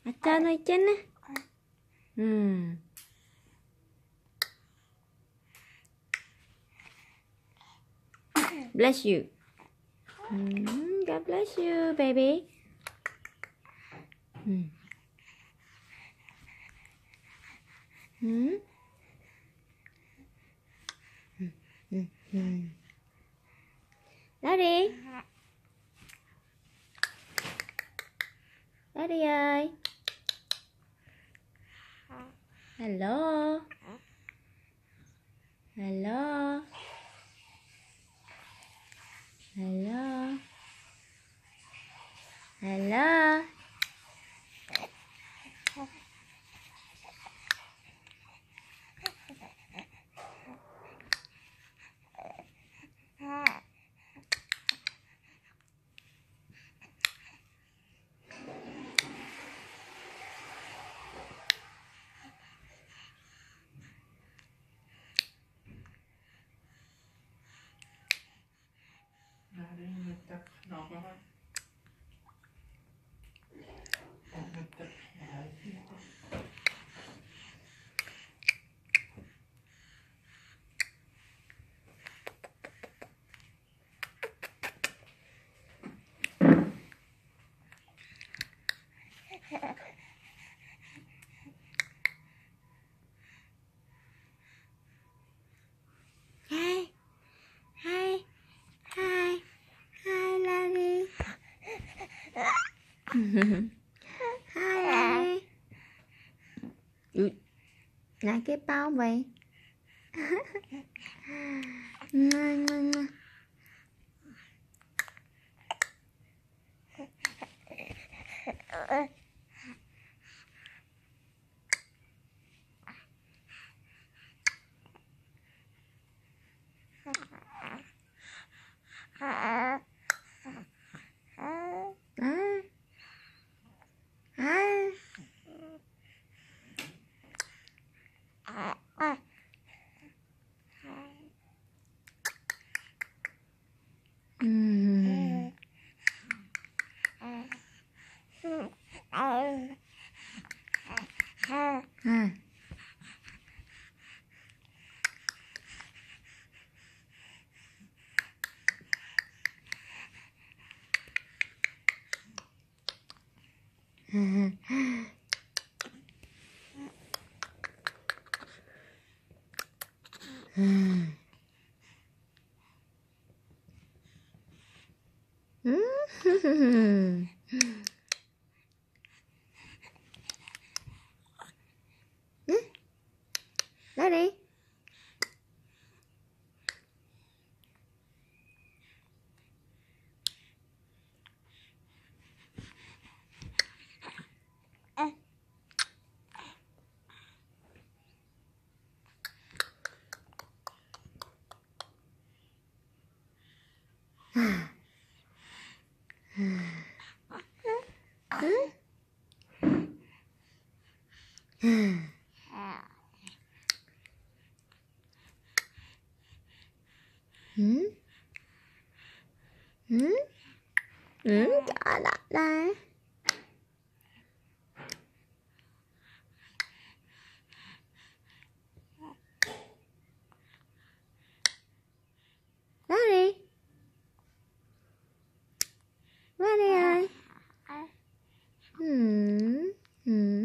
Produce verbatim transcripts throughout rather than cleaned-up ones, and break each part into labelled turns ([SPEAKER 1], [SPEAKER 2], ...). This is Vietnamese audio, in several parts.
[SPEAKER 1] cho nó chân á. Hmm. Bless you. Hmm. God bless you, baby. Hmm. Hmm. Hmm. Hmm. Lary. Lary ơi. Hello. Hello. Hello. Hello. Hi. Hi. Hi. Hi, Lary. Hi, Lary. Ui, là cái bao vậy. À. À. À. Mm. À. Lary. Ừ. Ừ. Ừ. Cho đặt đây. Lary. Lary ơi. Ừ. Ừ.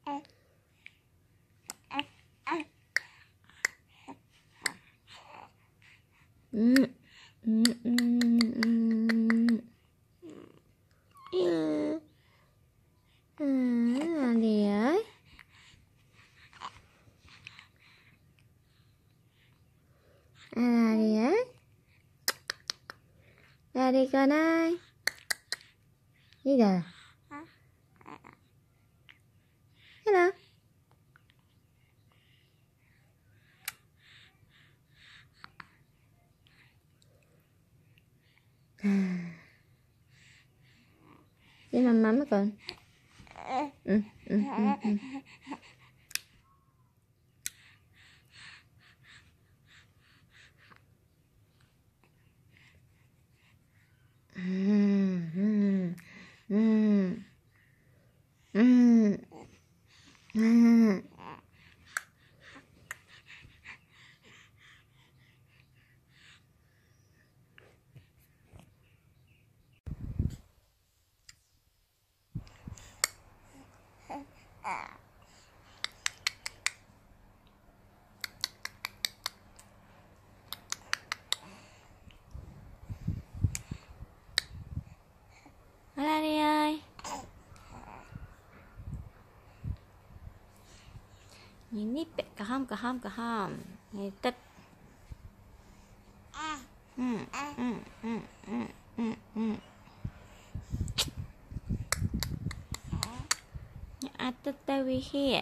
[SPEAKER 1] Ừ. Ừ. Ừ. Ừ. Ừ. Lary ơi. Lary ơi. Lary con ơi. Đi rồi. Hello. Đi mama mấy con. Ừ. Ừ. Ừ. Ừ. Mm, mm, mm, mm. Lary ơi, nhìn nít bẹ cả hôm cả hôm cả hôm ngày tết. Ừ, ừ, ừ, ừ, ừ, ừ. À, tết tết vi kia.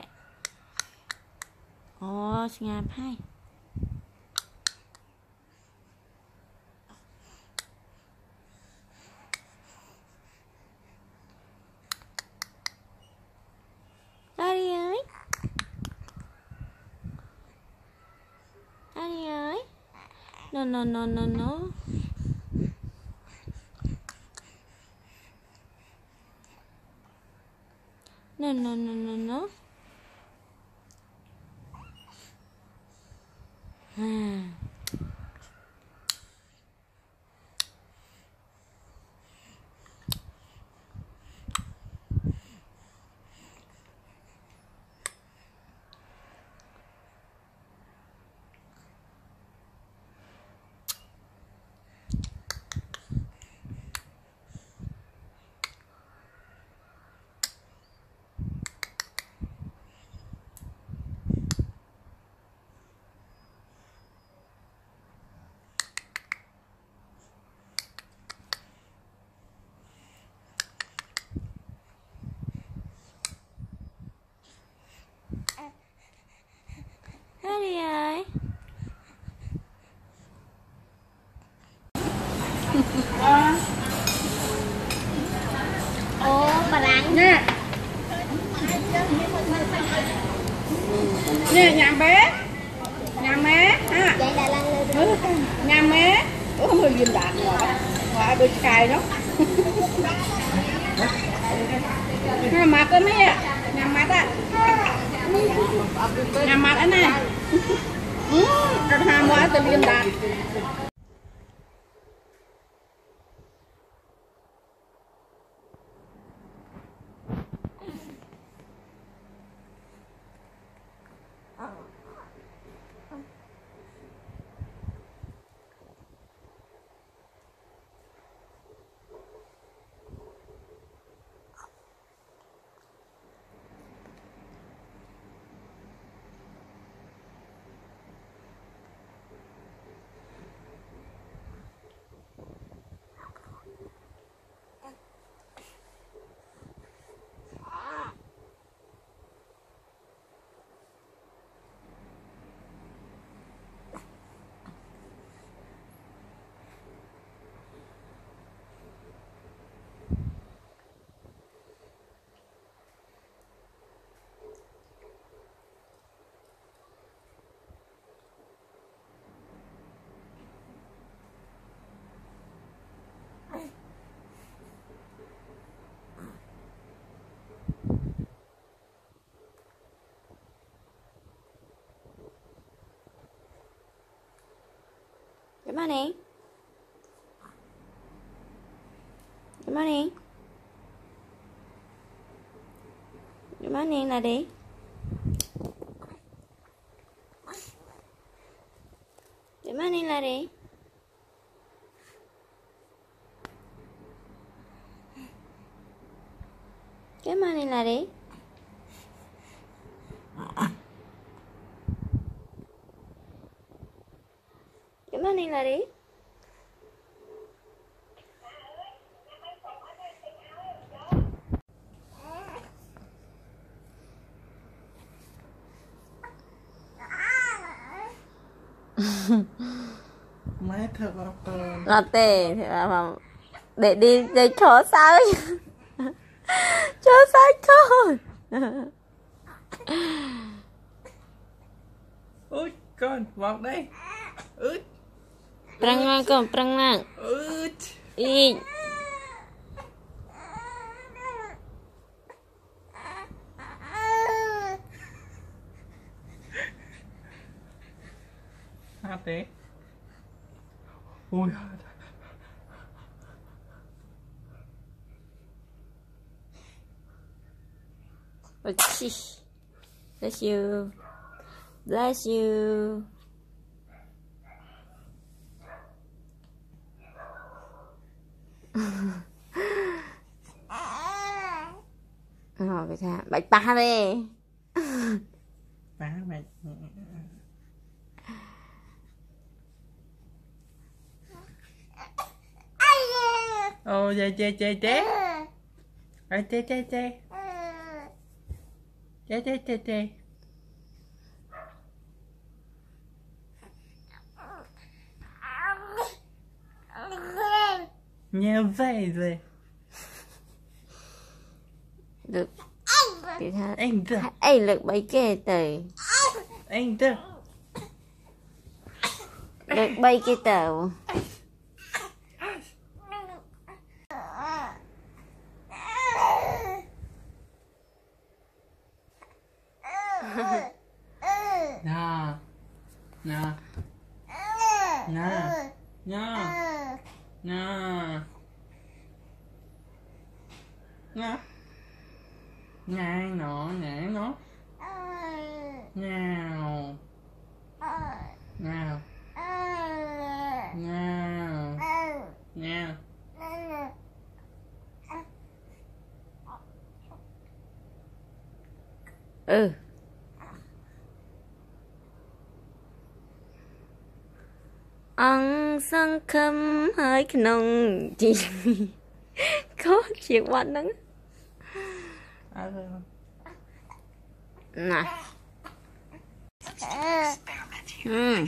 [SPEAKER 1] Ồ, ngạp hay. Lary ơi, Lary ơi, no no no no no. No no no no no. À. Lary ơi. Ồ, bà Lan
[SPEAKER 2] Nè. Nè, nhà bé. Nhà mé ha.
[SPEAKER 1] vậy là Lan lên.
[SPEAKER 2] Ừ, nhà mé. Ủa không hơi dìm đạn rồi. Ngoài đôi cài đó. Nhà mặt đó mấy à. Nhà mặt á. Nhà mặt á nè. Ừ, rồi hà mua từ dìm đạn.
[SPEAKER 1] Good morning. Good morning. Good morning, Lary. Good morning, Lary. Good morning, Lary. Good morning, Lary.
[SPEAKER 2] Má thật là con.
[SPEAKER 1] Latte mà để đi để chó sao chó sao con.
[SPEAKER 2] Ui, con, vào đây. Ui.
[SPEAKER 1] Prang ngang con, prang ngang.
[SPEAKER 2] Ui.
[SPEAKER 1] Ý.
[SPEAKER 3] hả tí? Ui.
[SPEAKER 1] Bless you. Bless you. Rồi cái sao? Bạch ba đi.
[SPEAKER 3] Ba mày. Ô chê chê chê chê. Ê chê chê chê. Chê chê chê chê. Như vậy rồi.
[SPEAKER 1] Được.
[SPEAKER 3] Anh được.
[SPEAKER 1] Anh được mấy cái từ.
[SPEAKER 3] Anh được.
[SPEAKER 1] Được bay cái tàu.
[SPEAKER 3] Nè. Nè. Nè. Nè. Nè. Nè. Nhai nó, nhai nó. Nào. Nào. Nào. Nào.
[SPEAKER 1] Ừ. Ăn sang khâm hơi nồng chị có chuyện quan đó nè. Mm.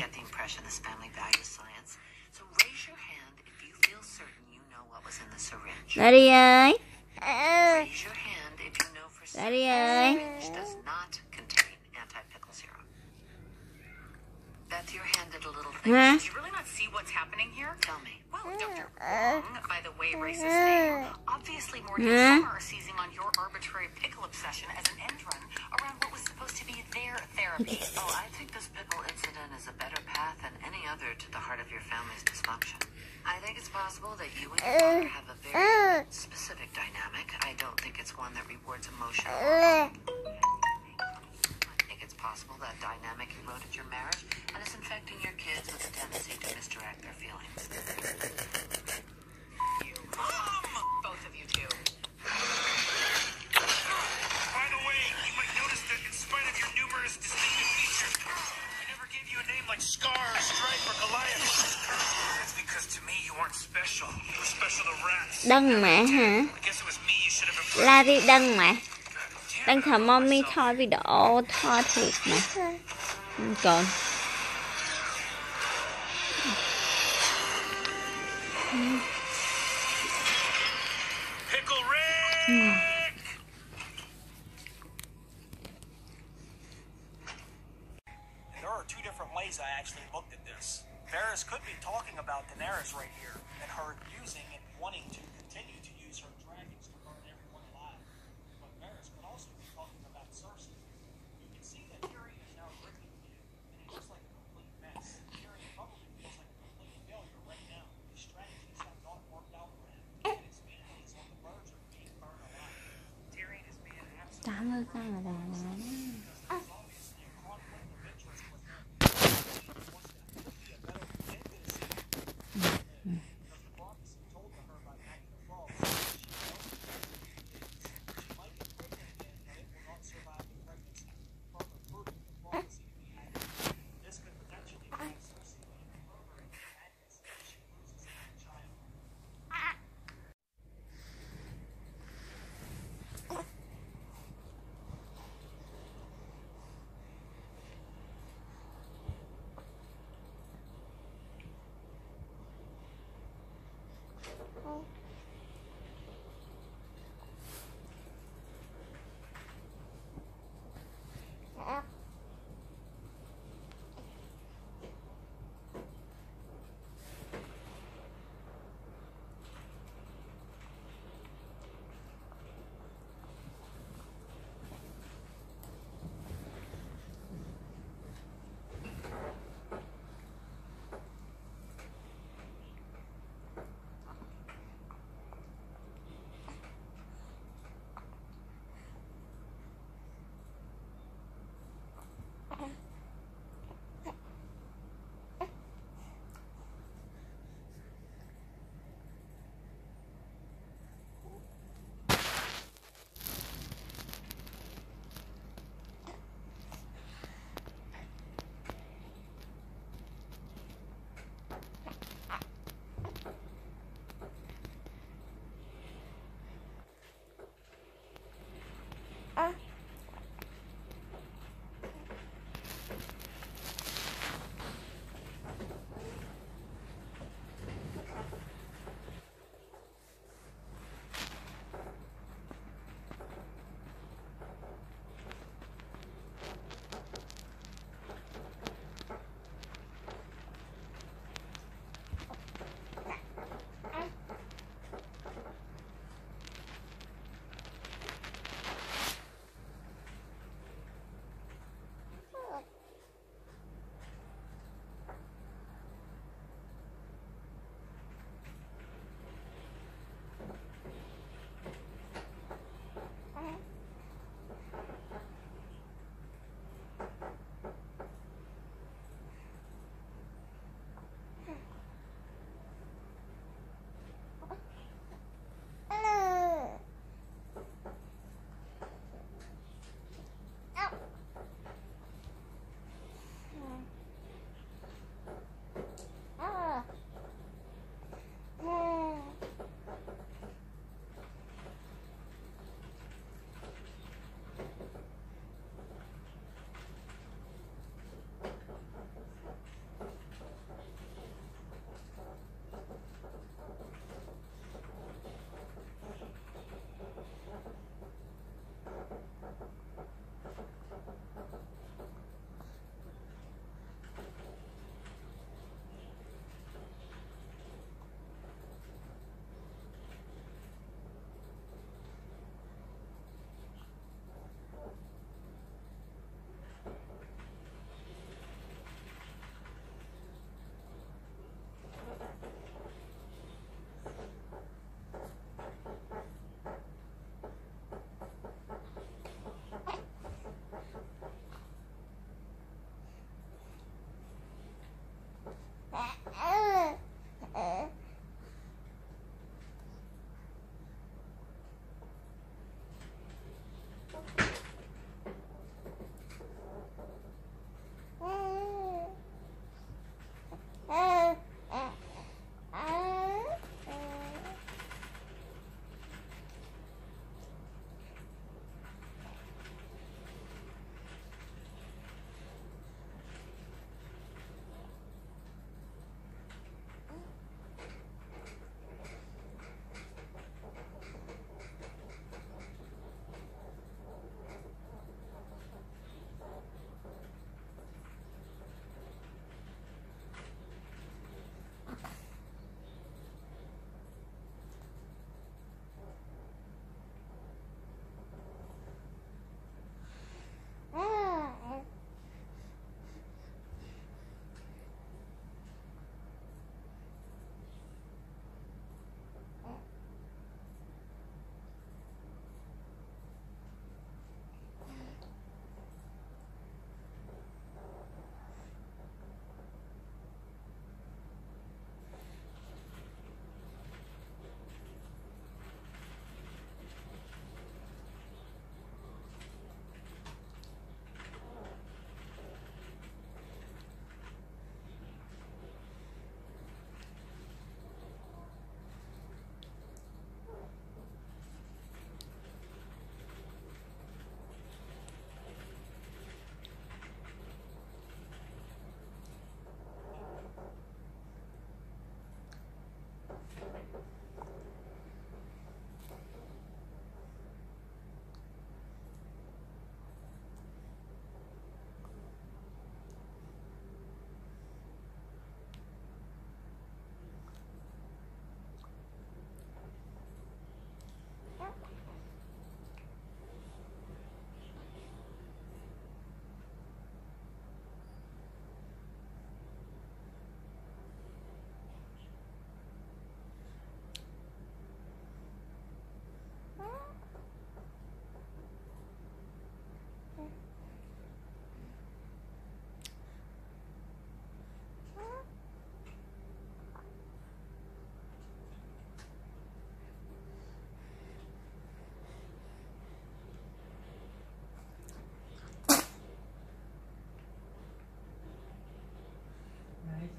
[SPEAKER 1] Lary ơi. Lary ơi.
[SPEAKER 4] That's your handed a little thing.
[SPEAKER 1] Huh?
[SPEAKER 4] Do you really not see what's happening here? Tell me. Well, don't you're wrong by the way racist name. Obviously, Morty and Summer are seizing on your arbitrary pickle obsession as an end run around what was supposed to be their therapy.
[SPEAKER 5] Oh, I think this pickle incident is a better path than any other to the heart of your family's dysfunction. I think it's possible that you and your father have a very specific dynamic. I don't think it's one that rewards emotional. I think it's possible that dynamic eroded your marriage and is infecting your kids with a tendency to misdirect their feelings.
[SPEAKER 4] You. Mom! Both of you two.
[SPEAKER 6] By the way, you might notice that in spite of your numerous distinctive features, I never gave you a name like Scar, Stripe, or Goliath. That's because to me you weren't special. You were special to rats.
[SPEAKER 1] Đăng mẹ hả?
[SPEAKER 6] I guess it was me you should have been.
[SPEAKER 1] Lary đăng mẹ. Đăng thờ mommy thôi video thôi thiệt mà. Còn
[SPEAKER 6] Pickle Rick! There are two different ways I actually looked at this. Varys could be talking about Daenerys right here, and her using and wanting to continue to use her dragons to burn everyone alive. But Varys could also be talking about Cersei. You can see that Tyrion is now drinking again, and it looks like a complete mess. Tyrion probably feels like a complete failure right now. His strategies have not worked out for him, and his family is on the verge of being burned alive. Tyrion is being absolutely
[SPEAKER 1] tám mươi con là đà
[SPEAKER 6] because there's obviously a conflict of interest with him. He wants to be a better candidacy. Because the prophecy told to her by Maggie the Frog says she wants to be she might be pregnant again, but it will not survive the pregnancy. Further proof of the prophecy to be added. This could potentially make Cersei even further into madness if she loses a child.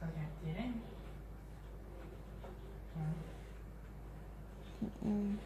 [SPEAKER 3] Kau ganti kan?
[SPEAKER 1] Mm.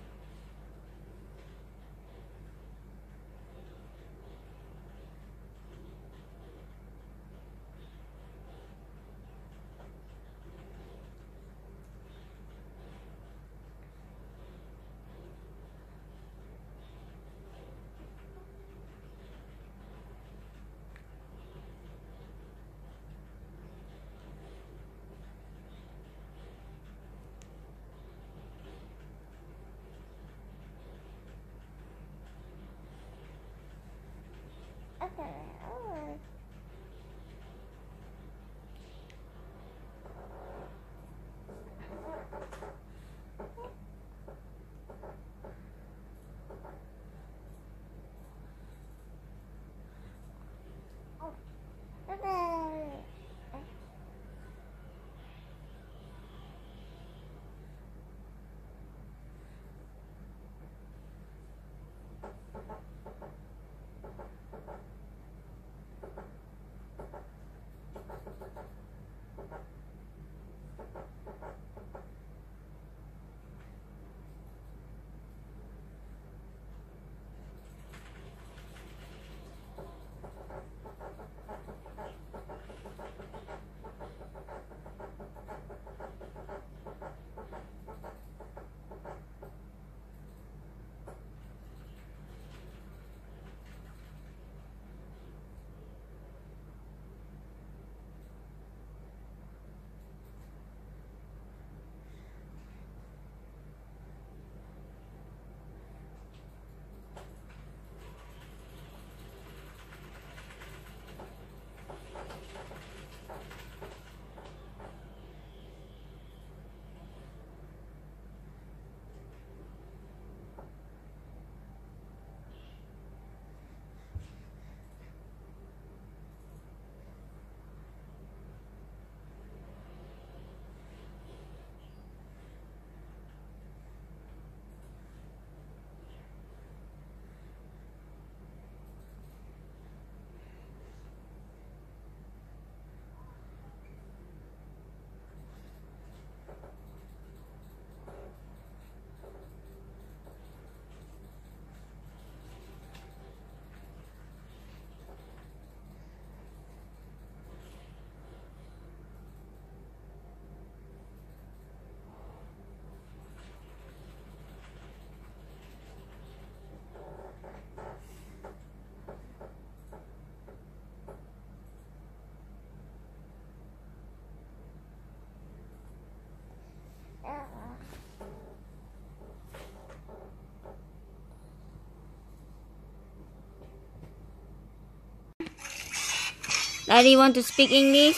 [SPEAKER 1] Lary, want to speak English?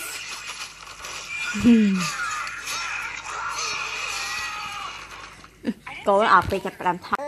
[SPEAKER 1] Cô ở đây chặt làm thật.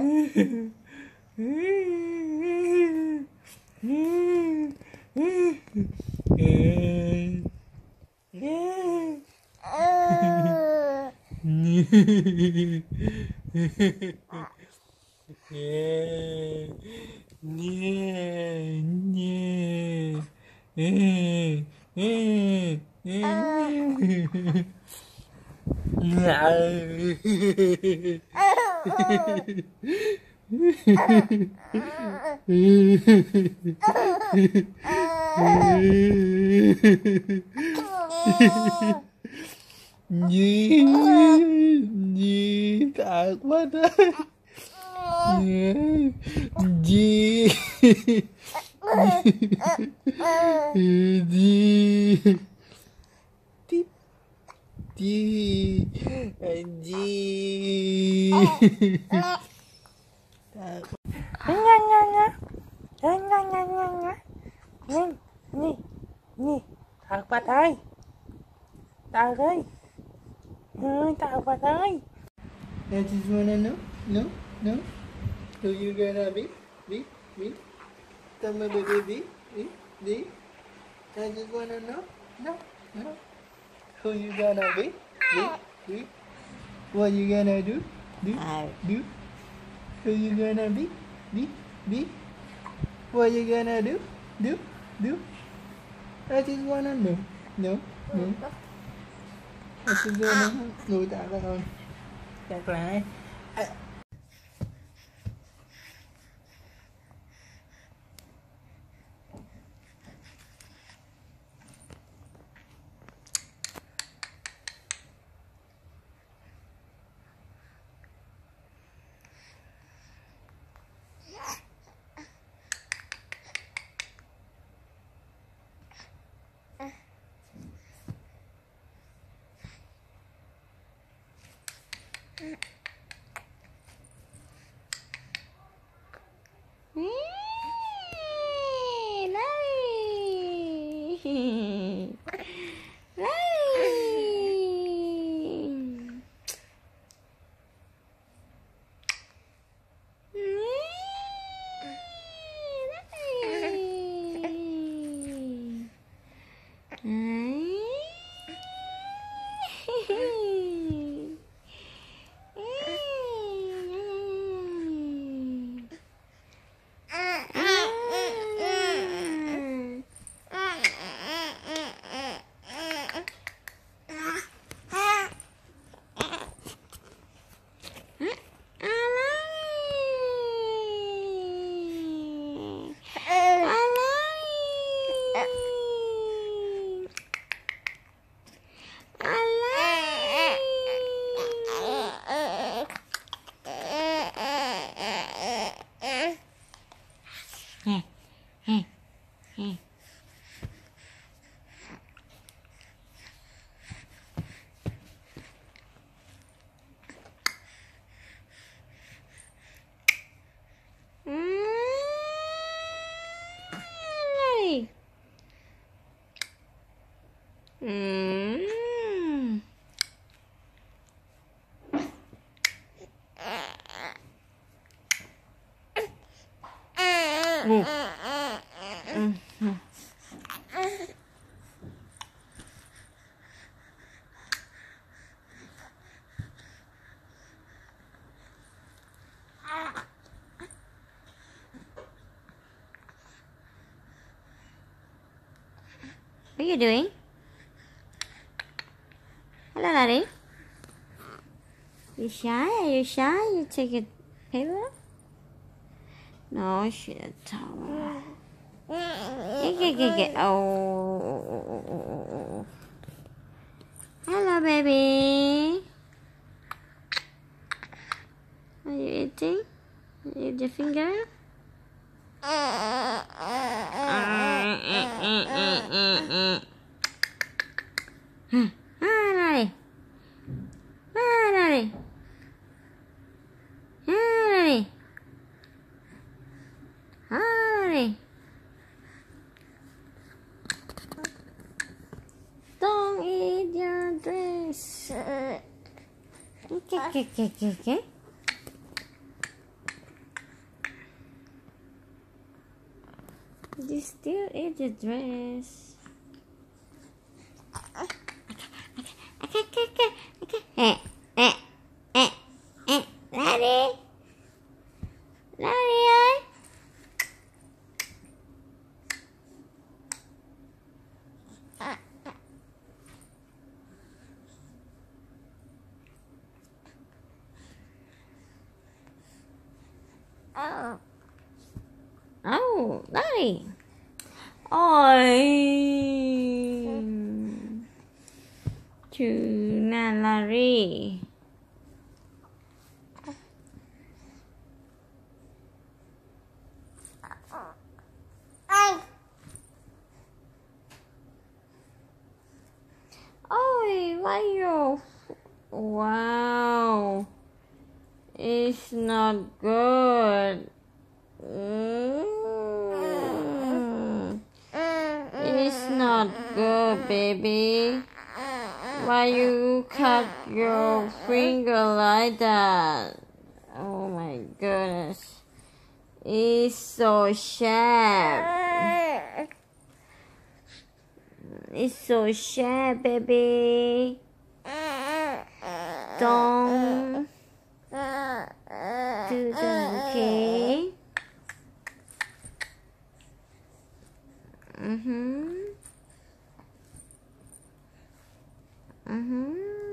[SPEAKER 1] Nhi Nhi thật quá đấy. Nhi Nhi Tít Nhi Nhi nha nha nha nha nha nha nha nha Nhi Nhi Nhi thật quá đấy. Tao ơi, ơi tao quá ơi. I just wanna know, no, no. Who you gonna be, be, be? Tell me baby, be, be, be. I just wanna know, no, no. Who you gonna be, be, be? What you gonna do, do, do? Who you gonna be, be, be? What you gonna do, do, do? I just wanna know, no, no.
[SPEAKER 3] Xin vô nó nuôi tao ra thôi. Chặt lại. À.
[SPEAKER 7] Mm. Mm. Mm. What are you doing? Hello, Lary. You shy? Are you shy? You take a pillow? No, she didn't tell her. Get, get, get, get. Oh. Hello, baby. Are you eating? You eat your finger? Hi, Lary. Hi, Lary. Hi, Lary. Hi, Lary. Don't eat your dress. Okay, okay, okay, okay. You still eat your dress. Okay, okay, okay, okay. Eh, eh, eh, eh. Lary. Lary, ơi. Oh. Oh, Lary. Ôi. Chú là Lary. Ôi, why you? Wow. It's not good. Mm. It's not good, baby. Why you cut your finger like that? Oh my goodness. It's so sharp. It's so sharp, baby. Don't do that, okay? Mm-hmm. Mm-hmm.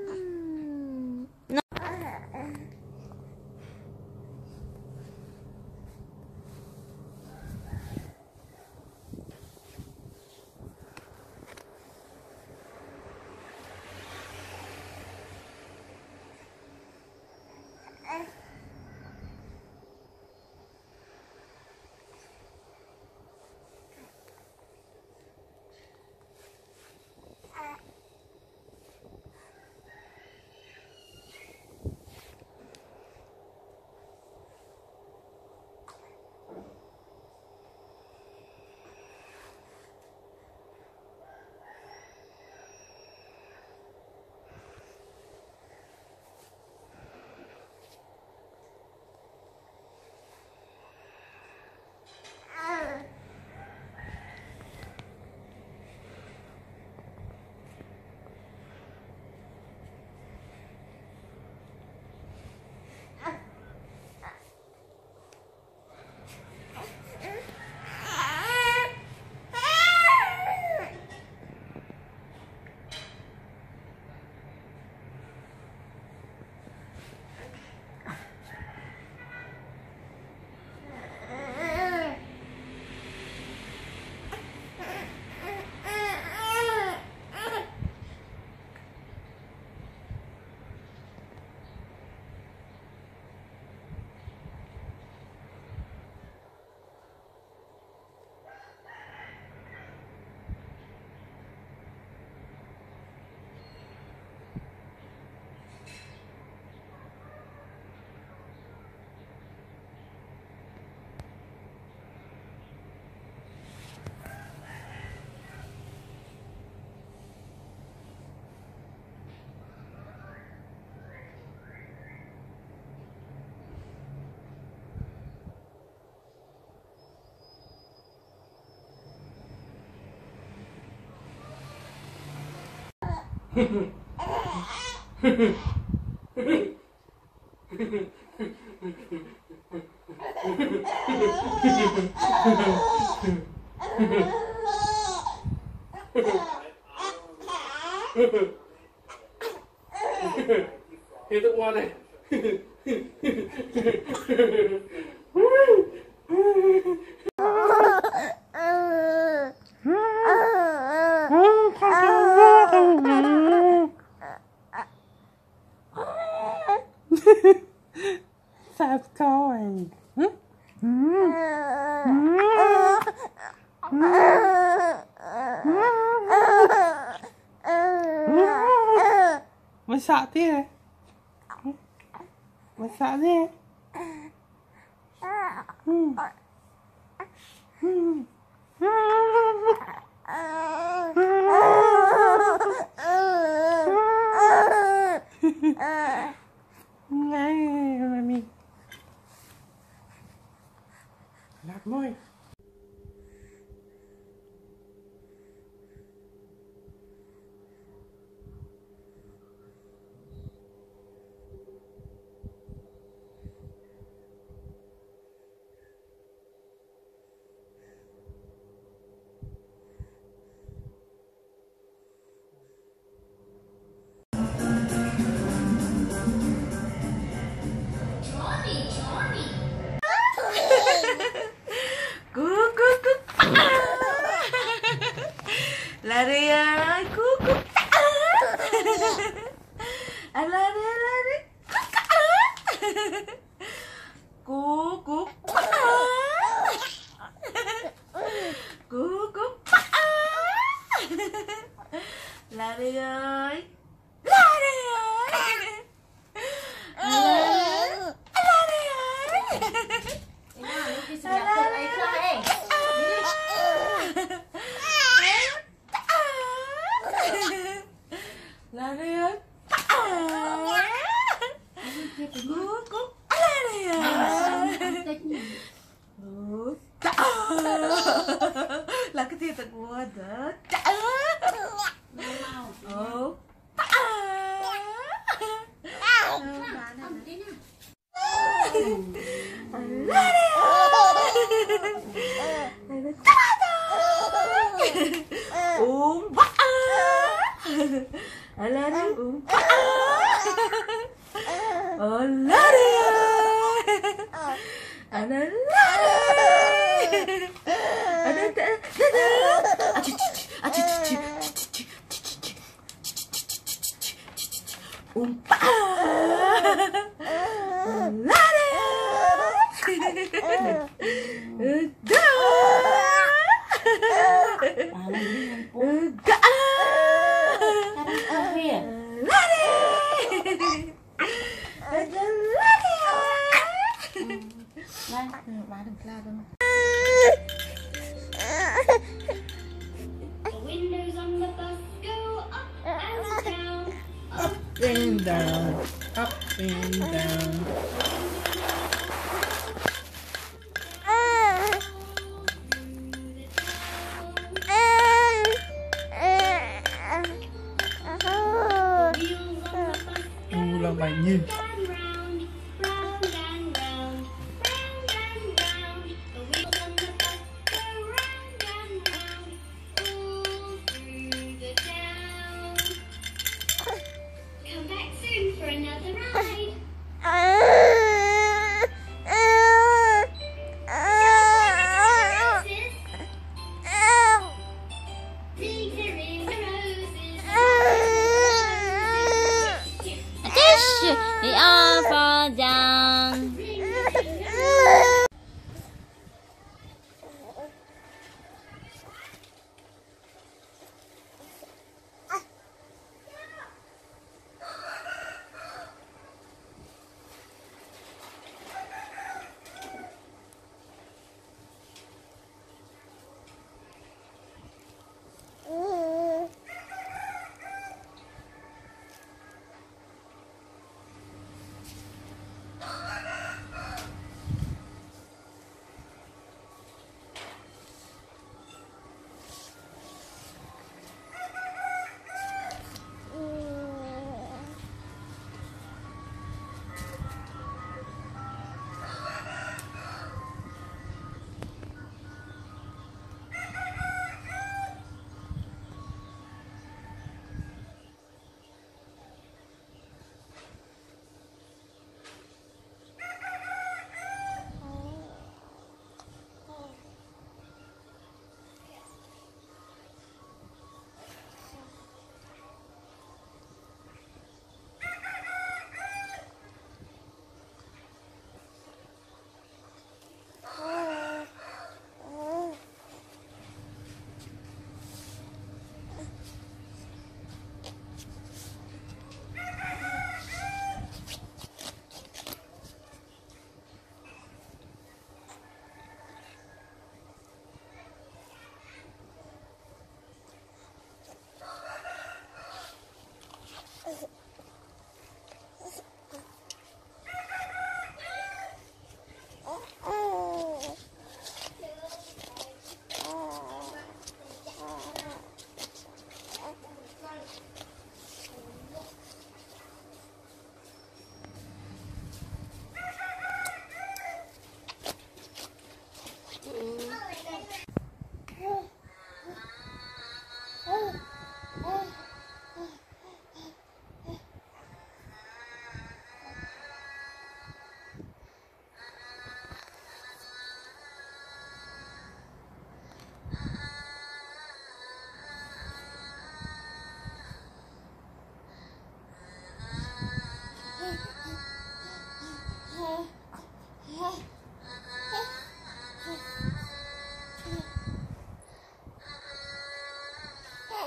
[SPEAKER 1] Here thức ngon này. Stop going. Mày sợ thế này? Mày sợ thế? Hmm. Hmm. Ngay mami. Lát môi.
[SPEAKER 3] Lary ơi, cuốc à, Lary Lary cuốc cuốc cuốc cuốc Lary ơi, Lary ơi, Lary ơi. Lary ơi. Cút cút Lary ơi. Là cái gì tận mua đó. Ồ. Uống bát. Lary uống bát. Oh Lary ơi. Ana Lary. Ana ta ta. Achi achi achi. Uống bát. Lary. Da. Da. Má đừng la đâu. Up and down, up and down. U là bài nhìn.
[SPEAKER 7] They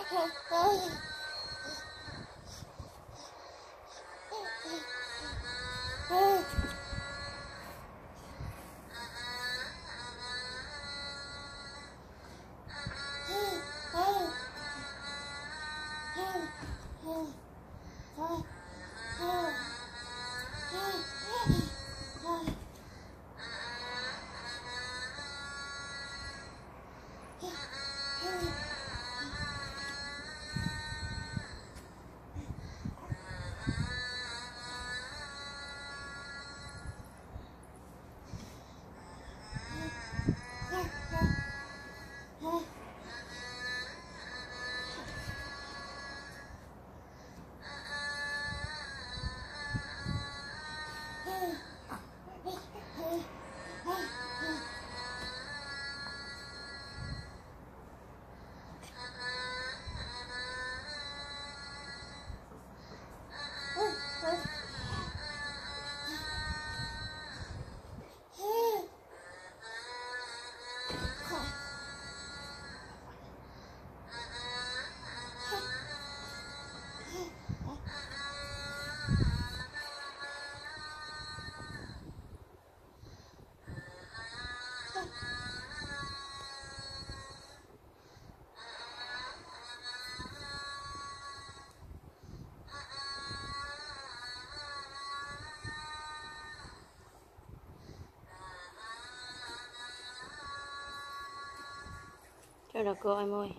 [SPEAKER 7] Cho nó cô em ơi.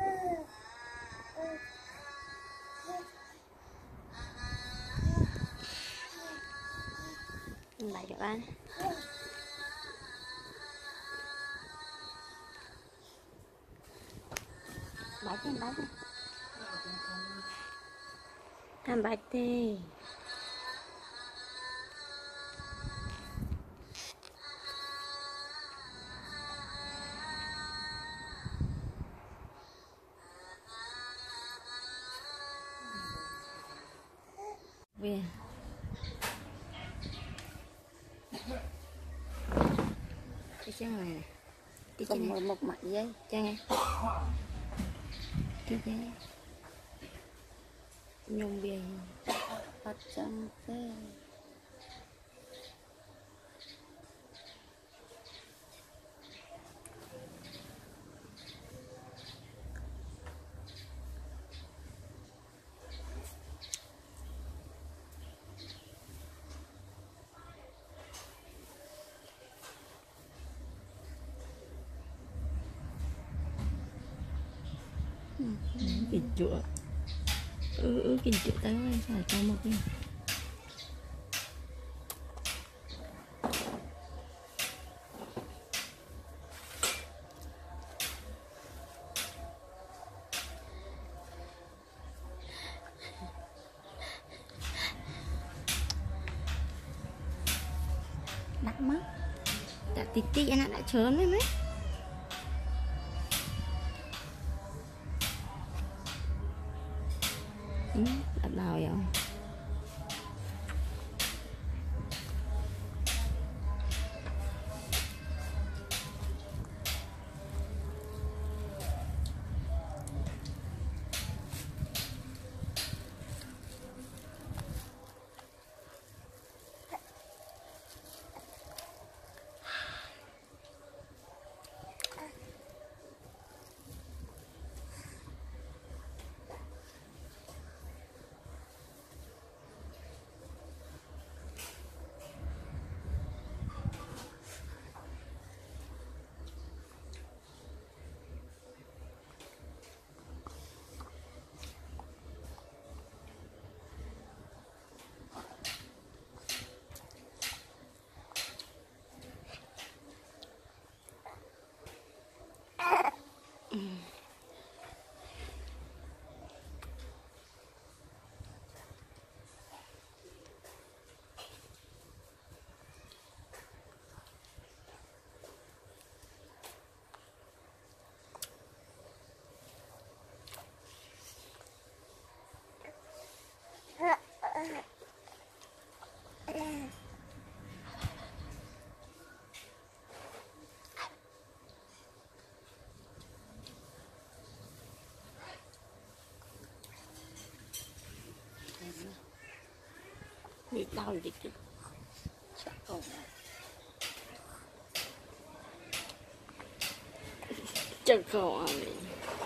[SPEAKER 7] Lại cho anh. Bãi trên bãi trên. Làm bãi tê. Về. Cái chân này này. Cái chân này một mặt giấy chân nghe. Cái giấy. Nhung bia bắt chân thế. Kinh chữa ừ ừ kinh chữa tới đây phải cho một cái đặt mắt đã tí tí anh đã chớm đấy mấy ừ, đã đào rồi Bị đau đi kìa. Sợ không? Chân không à mình.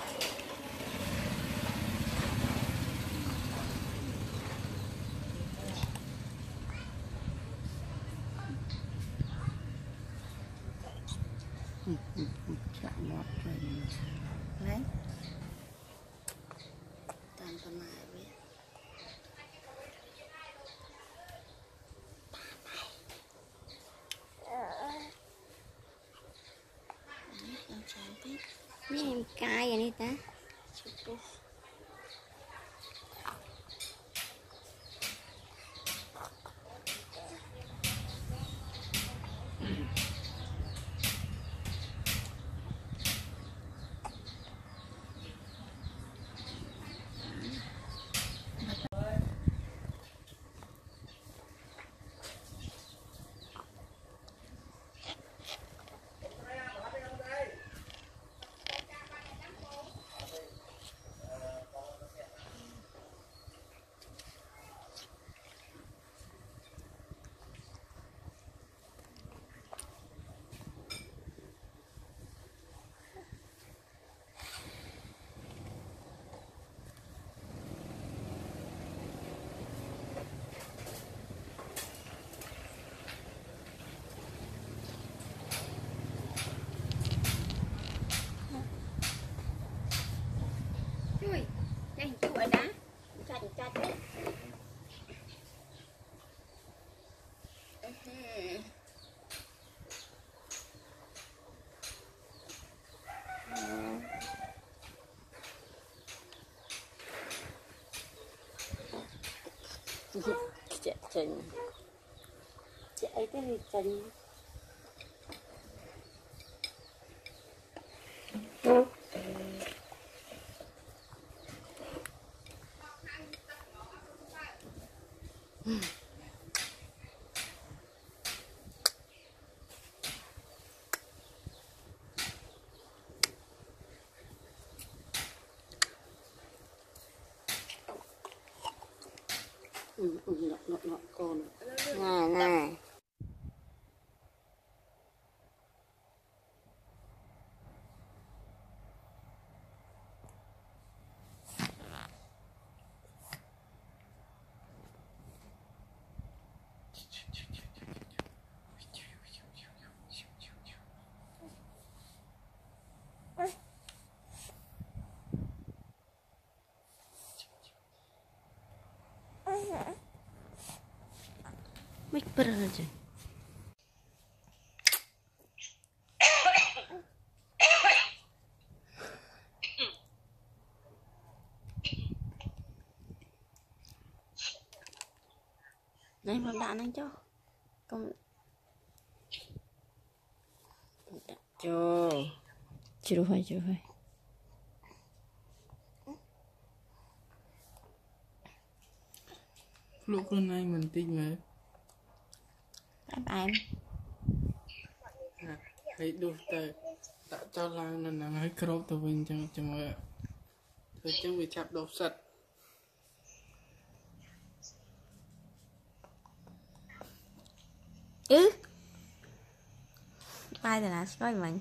[SPEAKER 7] Chạm lọt rồi. Đấy. Tàn con mẹ biết. Em chán biết. Ini em cay vậy ta. Chui, đây chui ở đá, cho cho cho. Chạy chân, chạy cái gì chân? Ừ, ừ, ngọt, ngọt, ngọt con. Này, này. Mày bơ rồi. Này mà đạn anh cho. Con cho. Chưa phải, chưa phải.
[SPEAKER 3] Lúc này mình tin về.
[SPEAKER 7] Em
[SPEAKER 3] Hãy đu tay đã cho lang nên là hãy crop từ bên trong trong rồi rồi chẳng bị chạm đột sạch.
[SPEAKER 7] ừ ai thì là nói mình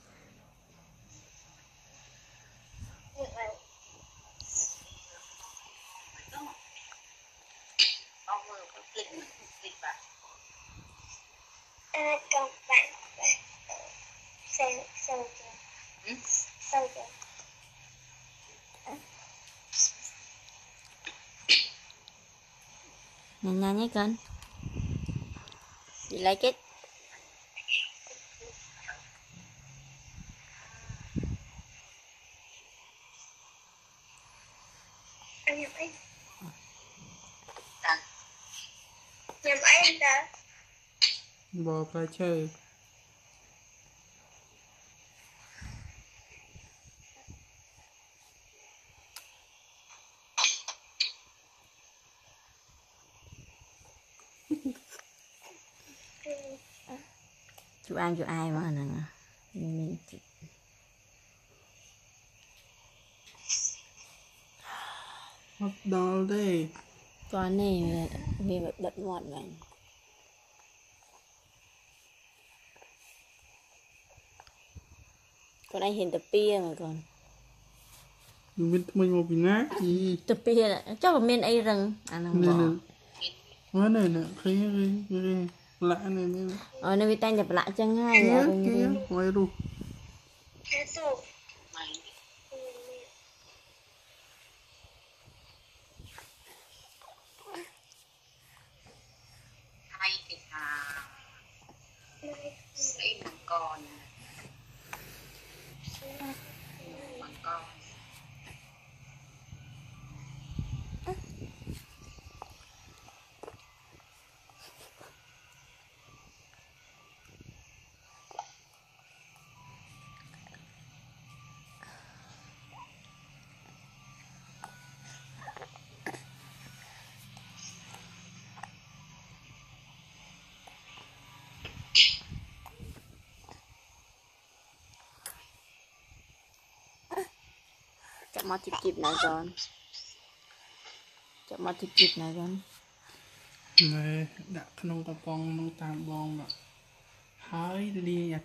[SPEAKER 8] Con bạn sao sao kìa sao kìa
[SPEAKER 7] nhanh nhanh nhé con. You like it?
[SPEAKER 8] anh nhầm anh nhầm anh đã
[SPEAKER 3] Bò phải chơi.
[SPEAKER 7] Chú ăn chú ai mà nè mình
[SPEAKER 3] Hot dog đây.
[SPEAKER 7] Con này vì bật ngọt vậy. Con anh hiện tập pia mà con.
[SPEAKER 3] Mình mình một bình nát gì.
[SPEAKER 7] Tập pia là chắc là miền ấy rừng. À nó bỏ.
[SPEAKER 3] Quá này nè, thấy cái lạ này nè.
[SPEAKER 7] Ờ nó bị tay nhập lại chân hai
[SPEAKER 3] Kia,
[SPEAKER 7] à
[SPEAKER 3] kia, ngoài luôn.
[SPEAKER 5] Hai cái thà xây bằng con bằng con
[SPEAKER 7] chậm mà chịp chịp này con. Chậm mà chịp chịp này con.
[SPEAKER 3] Này, đã không có bong, không tam bong mà. Hỏi đi nhặt.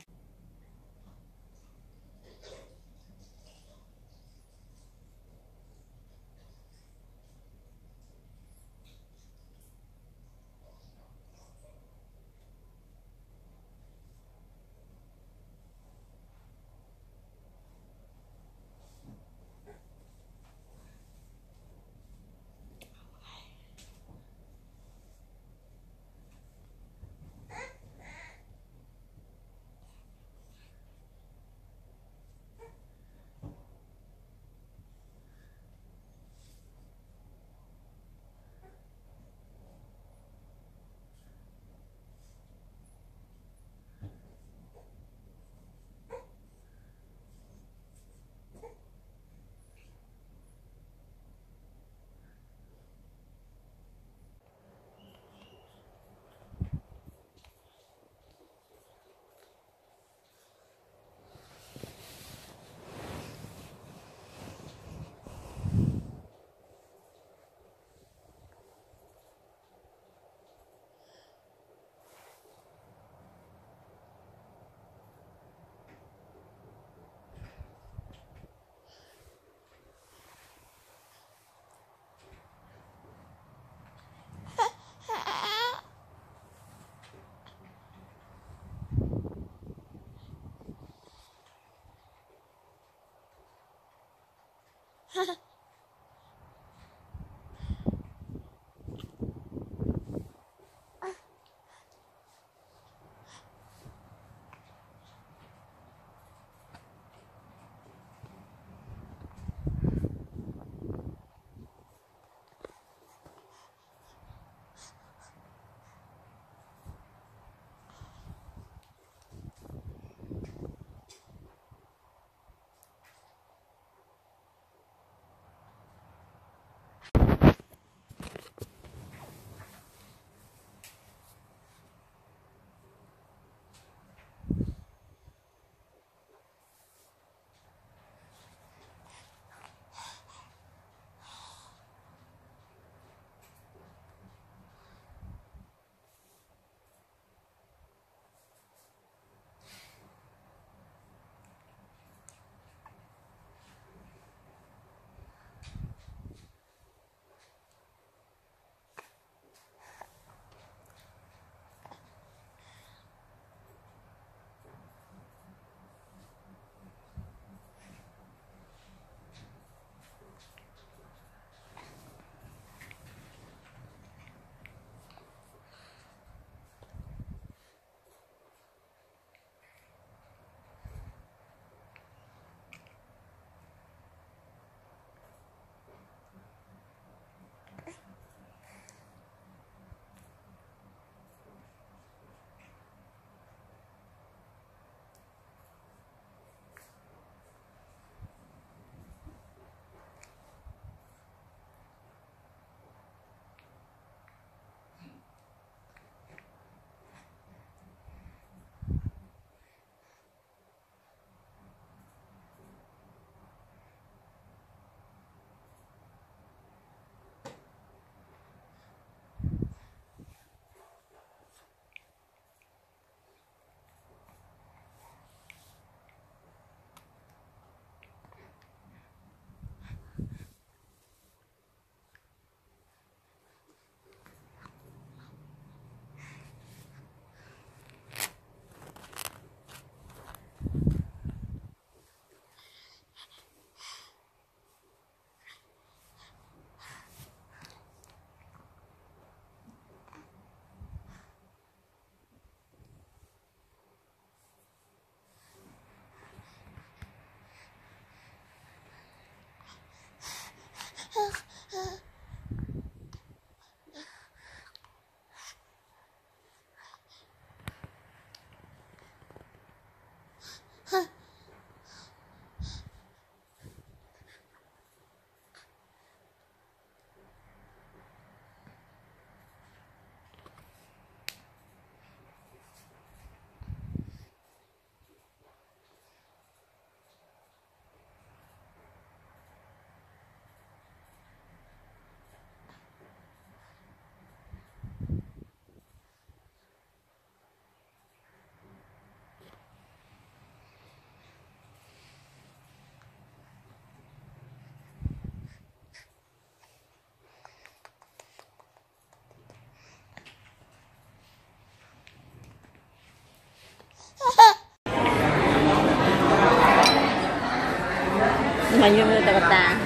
[SPEAKER 7] mà như người ta ta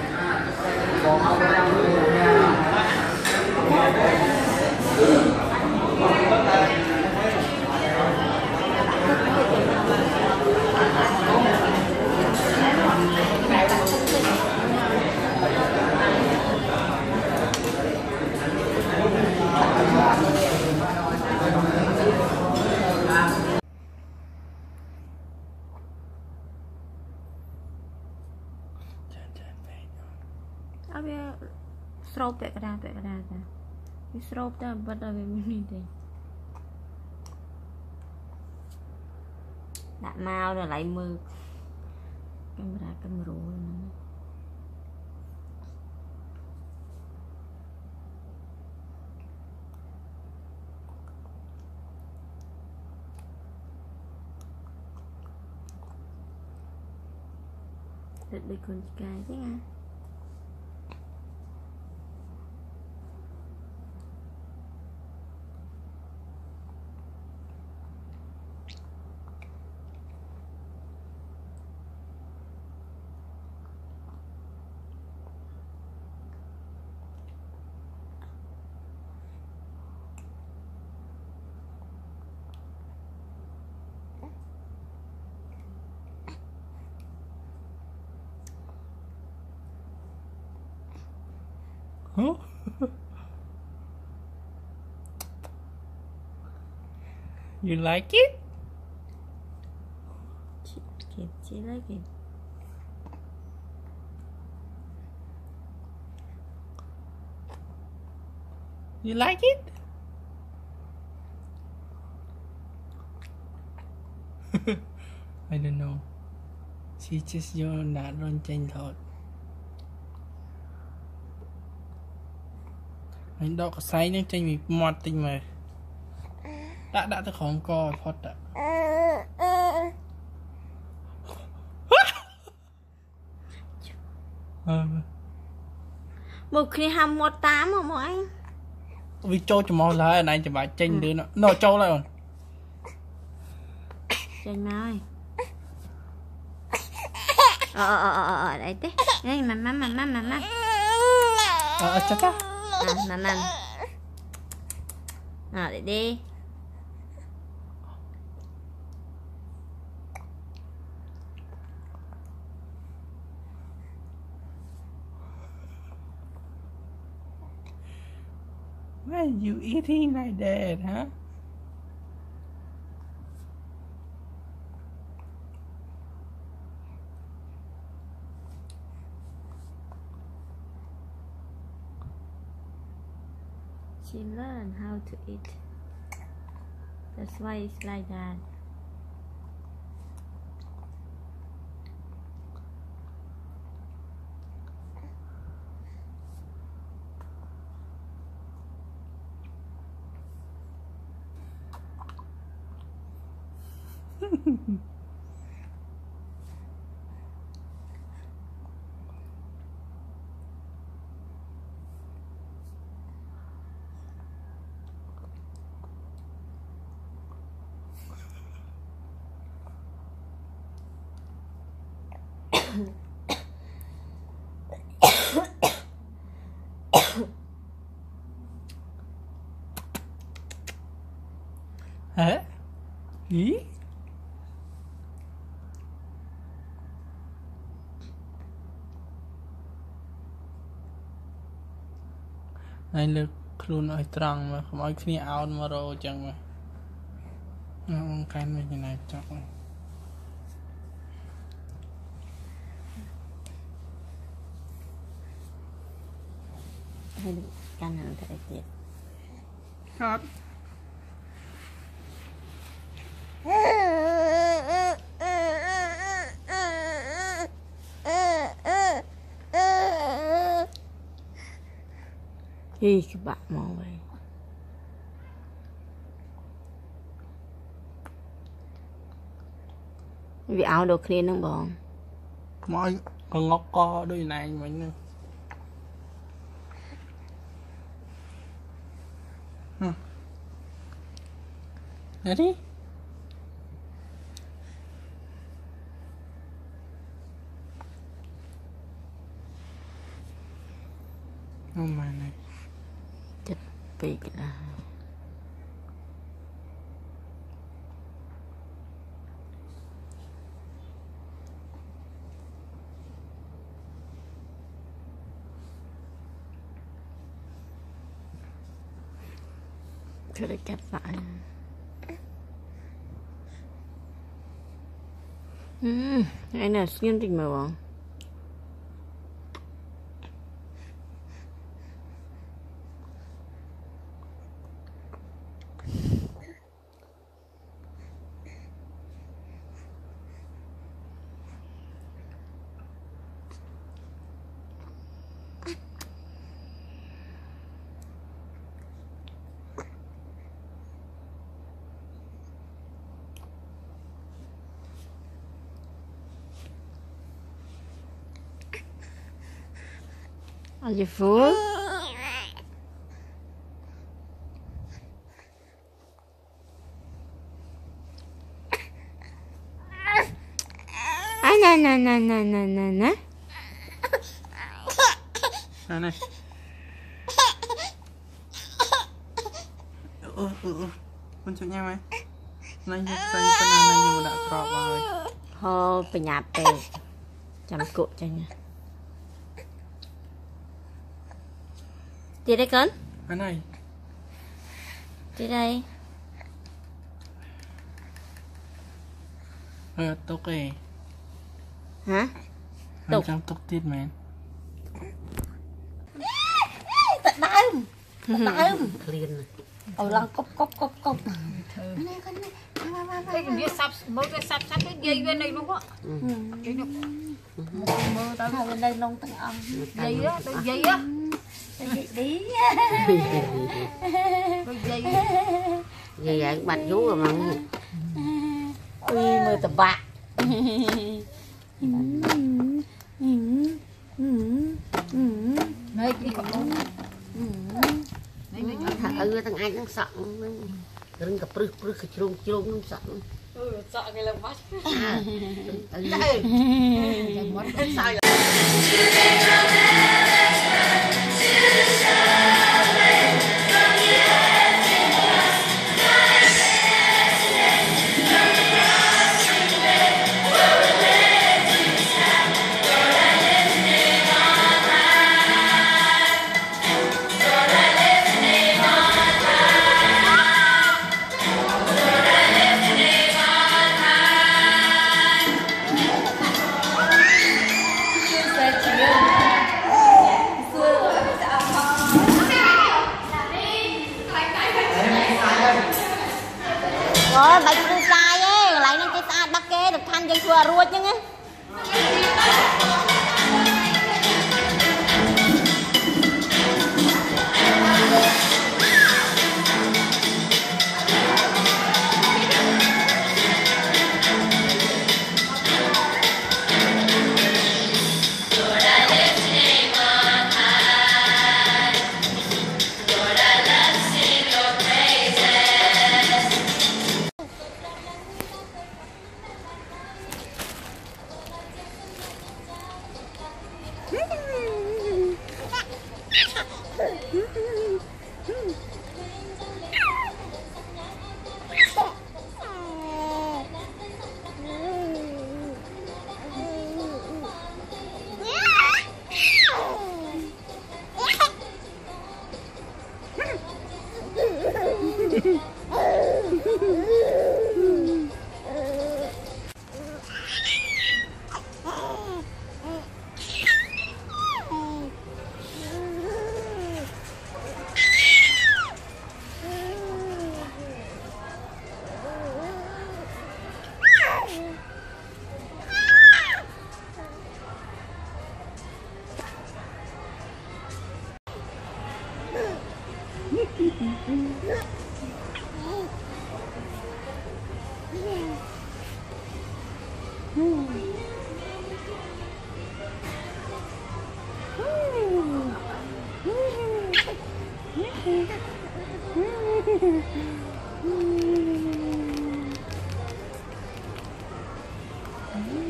[SPEAKER 7] เอาไปสโลปแปะกระดาษแปะกระดาษนะมีสโลปแต่บัดเอาไปไม่มีเลยđã mau rồi lại mưa camera camera được bị con trai chứ nha.
[SPEAKER 1] Huh? You like it?
[SPEAKER 7] She, she, she like it.
[SPEAKER 1] You like it? I don't know. She just you're not on change thought. Anh đó có say nhưng trên mình mọt tình mà đã đã tôi không co phật ạ.
[SPEAKER 7] Một khi hầm một tám mà mọi anh
[SPEAKER 1] vì trâu cho mò lại này cho bà tranh đứa nó nó trâu lại rồi
[SPEAKER 7] tranh nói ờ ờ ờ ờ đấy thế đây mà má mà má mà má
[SPEAKER 1] ờ chắc chắc
[SPEAKER 7] à mà mà à để đi
[SPEAKER 1] why are you eating like that, huh?
[SPEAKER 7] She learned how to eat. That's why it's like that.
[SPEAKER 1] Hả? Ý? Anh lực luôn ở trăng mà không ai khi áo mà rồi chẳng mà nó không can với như này chắc rồi
[SPEAKER 7] Hay được căn hàng thật tiệt
[SPEAKER 1] hết
[SPEAKER 7] Hi các bạn mau vậy vì áo đồ clean không bọn
[SPEAKER 1] mọi con ngốc co đôi này mình nè nè đi
[SPEAKER 3] Không mà này.
[SPEAKER 7] Chết bị là chưa được cắt lại. Ừ, cái này skin tình mà bọn. Are you full? À, nè nè nè nè nè nè nè.
[SPEAKER 3] À này. Ừ ừ ừ. Con chụp nhau ấy. Này nhập tay con này nhưng mà đã crop rồi.
[SPEAKER 7] Hô, phải nhạt tệ. Chăm cụ cho nha. Đi đây con.
[SPEAKER 3] À này.
[SPEAKER 7] Đi đây.
[SPEAKER 3] Ờ, tục kì.
[SPEAKER 7] Hả?
[SPEAKER 3] Tục. Trong tục tiết mến.
[SPEAKER 2] Tận đâm. Tận đâm. Liền. Ở lăng cốc cốc cốc cốc. Này con này.
[SPEAKER 9] Cái kia sắp mơ cái sắp sắp cái dây bên đây luôn á. Cái nó mơ tao
[SPEAKER 2] Ở bên đây nông tận âm.
[SPEAKER 9] dây á, tôi dây á.
[SPEAKER 2] Đi đi.
[SPEAKER 9] Tôi dây.
[SPEAKER 7] Vậy vậy bạch vú rồi mà.
[SPEAKER 2] Ui mơ tập bạc.
[SPEAKER 9] Này đi còn không.
[SPEAKER 7] Thằng ư thằng ai cũng sợ. Đừng gặp prức prức cái chuông chuông nó sợ.
[SPEAKER 9] Ừ, sợ cái lông mắt.
[SPEAKER 7] À.
[SPEAKER 9] Đây. Cái mắt nó sai là
[SPEAKER 7] rồi bạch cứ sai ấy, lấy nó cái ta bắt kê được than dây chùa ruột chứ nghe.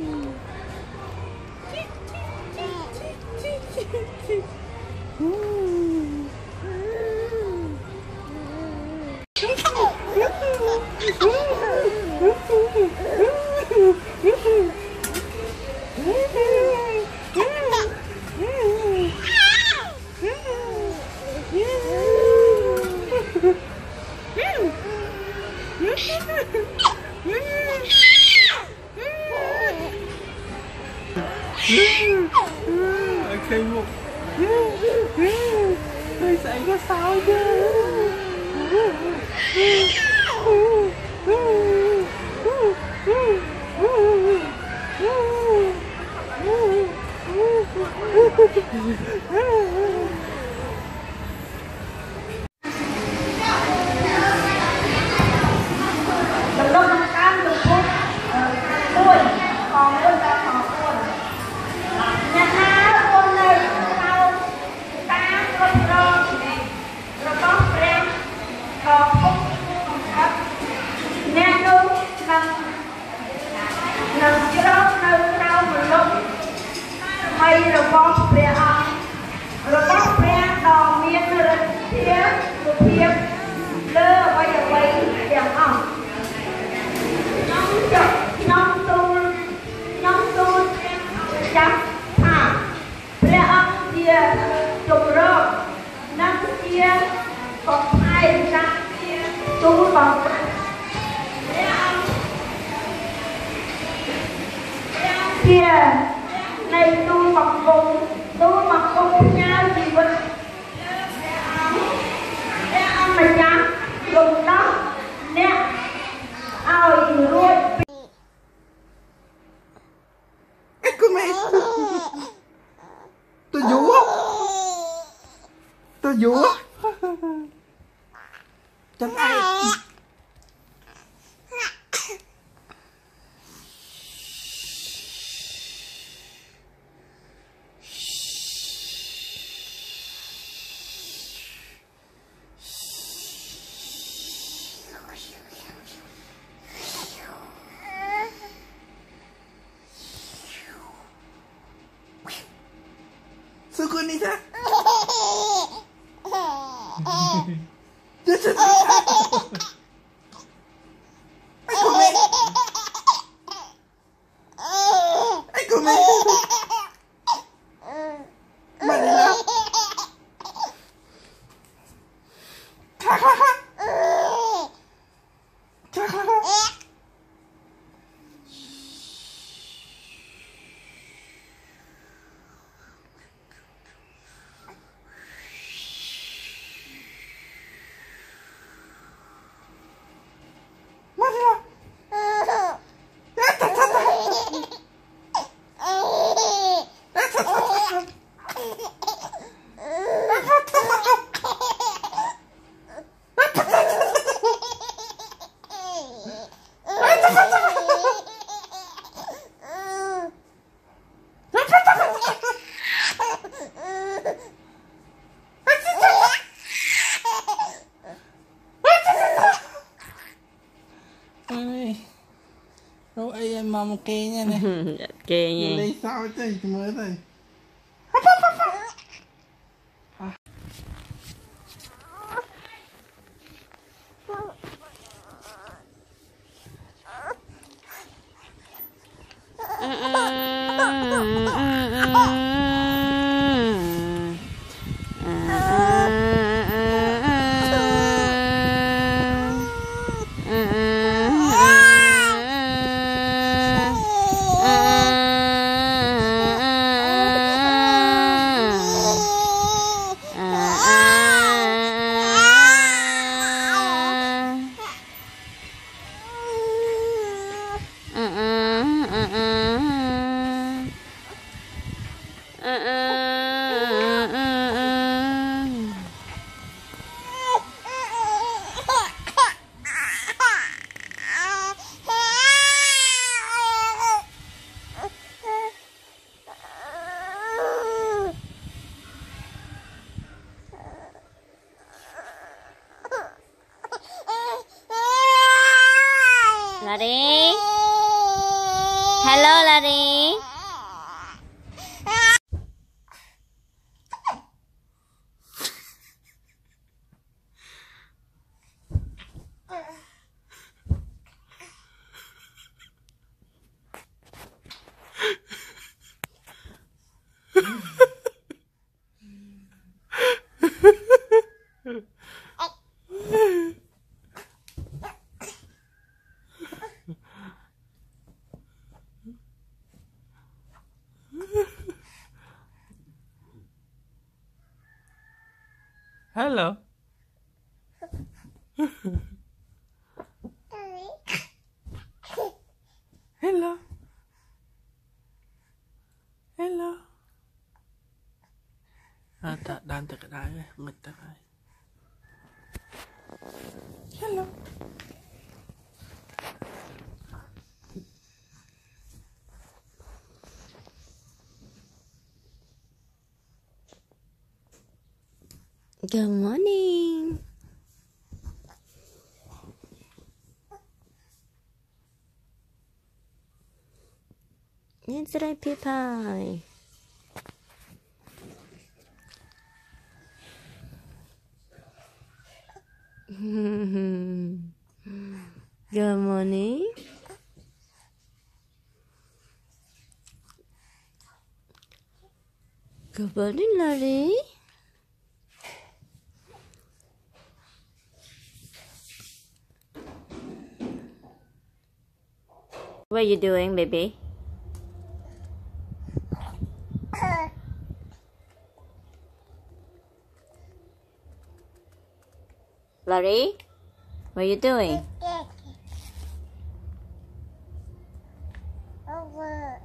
[SPEAKER 2] Ooh.
[SPEAKER 3] cây mục tôi sẽ có sao chứ. Tôi vú á. Tôi vú á. Chân ai. Sukunita. Đâu ai em mong kê nha nè.
[SPEAKER 7] Kê nha.
[SPEAKER 3] Lấy sao chứ mới đây.
[SPEAKER 7] Lary. Hello, Lary.
[SPEAKER 1] Hello. Hello. Hello. À, ta đàn từ cái đài nghịch ta cái. Hello.
[SPEAKER 7] Good morning. It's right, pie. Good morning. Good morning, Lary. What are you doing, baby? Lary, what are you doing?
[SPEAKER 8] Over.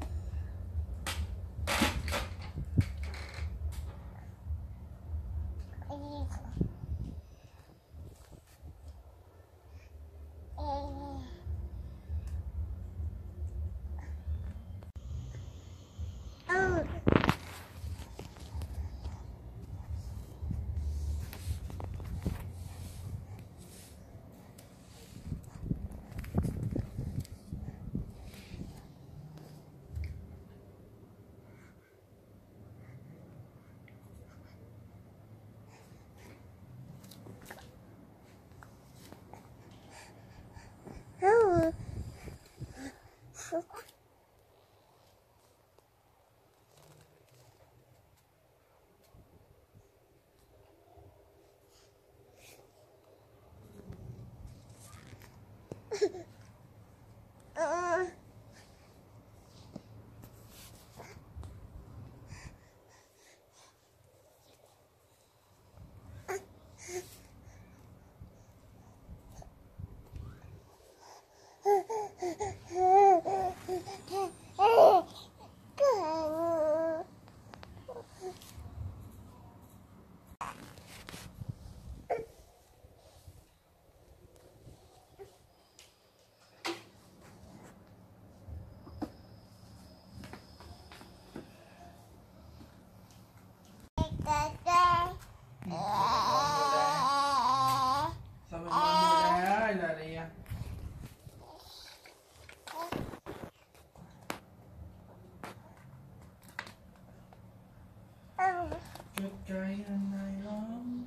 [SPEAKER 3] Sao mày mua đây là đi à? Chút cây hôm nay lắm.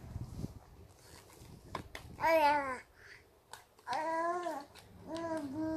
[SPEAKER 3] Oh yeah.